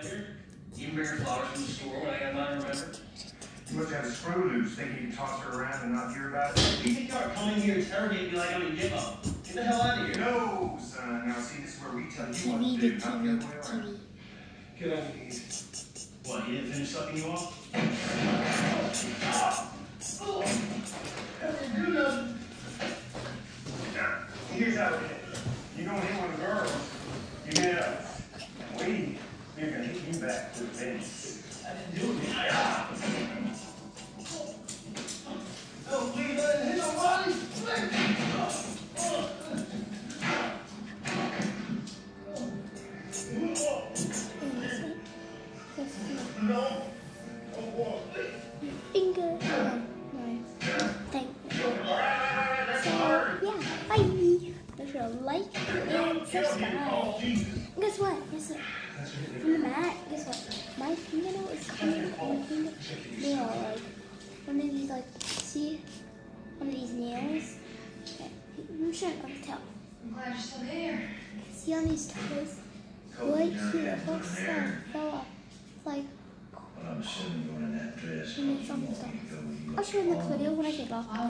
Even bring her flowers from the store when I got mine, remember? You must have a screw loose thinking you can toss her around and not hear about it. You think y'all are coming here interrogating me like I'm a gimmo? Get the hell out of here. No, son. Now, see, this is where we tell you what to do, not the other way around. Get out of here. What, he didn't finish sucking you off? Now, here's how it is. You don't hit one of the girls, you hit us. And we are going to hit you back to the bench. I didn't do it. No, please, I didn't hit nobody. No. Finger. Thank you. So, yeah, bye. Make sure to like and subscribe. And guess what? From the mat, guess what? My fingernail is coming. My fingernail, like, one of these, like, see? One of these nails. Okay. I'm sure I can tell. I'm glad you're still here. See on these toes? Right here. What's that? Fell off. It's like, I'm assuming going in that dress. and then something stuff. I'll show you in the next video when I take off.